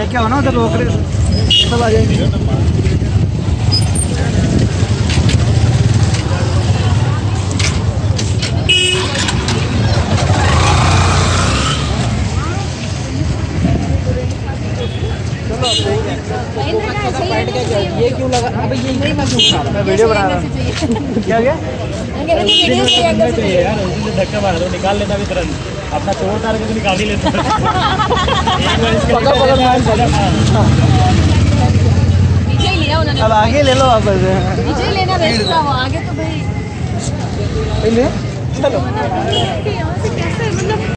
क्या हो ना उधर रोक रहे सब आ जाएंगे। ये क्यों लगा? अबे ये नहीं, मैं क्यों खा रहा? मैं वीडियो बना रहा हूँ। क्या क्या चाहिए यार, उसी धक्का मार दो, निकाल लेता भी तुरंत। अपना तोड़ तार के तो निकाल ही लेता। नीचे ही लिया उन्होंने। अब आगे ले लो वापस। नीचे लेना बेस्ट था, वो आगे तो भाई चलो।